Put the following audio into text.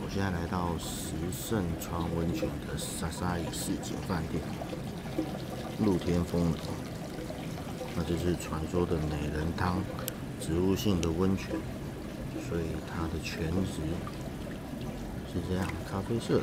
我现在来到石胜川温泉的莎莎伊市井饭店，露天风楼。那这是传说的美人汤，植物性的温泉，所以它的泉质是这样，咖啡色的。